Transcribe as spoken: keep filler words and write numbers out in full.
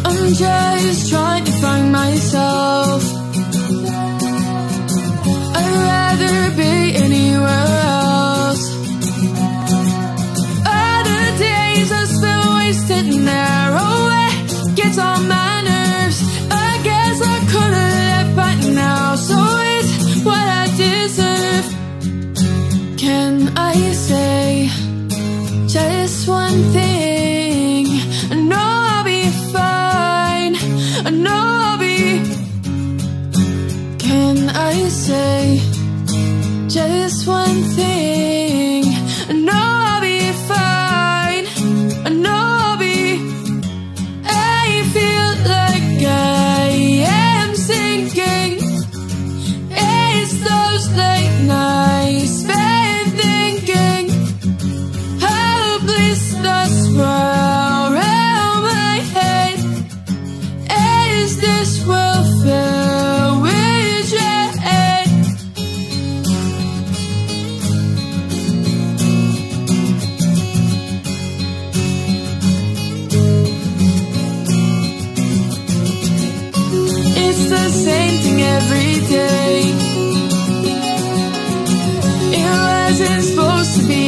I'm just trying to find myself. I'd rather be anywhere else. Other days I spent wasting there. Oh, it gets on my nerves. I guess I could've left by now. So it's what I deserve. Can I say just one thing? I know I'll be fine. I know I'll be. Can I say just one thing? I know I'll be fine. I know I'll be. I feel like I am sinking. It's those late nights spent thinking how bliss does swirl around my head. Is this world filled with dread? It's the same thing every day. It wasn't supposed to be